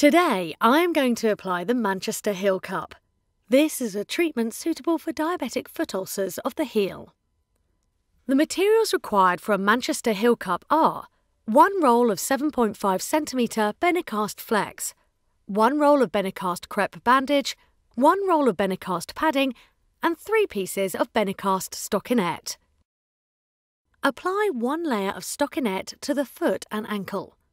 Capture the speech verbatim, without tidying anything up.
Today, I'm going to apply the Manchester Heel Cup. This is a treatment suitable for diabetic foot ulcers of the heel. The materials required for a Manchester Heel Cup are one roll of seven point five centimetre Benecast Flex, one roll of Benecast crepe bandage, one roll of Benecast padding, and three pieces of Benecast stockinette. Apply one layer of stockinette to the foot and ankle.